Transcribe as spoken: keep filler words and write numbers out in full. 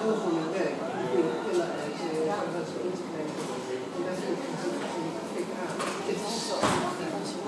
heel van hun werk. Pillen, pillen eten, dat ze in te krijgen. En dat vind ik natuurlijk aan. Dit is zo.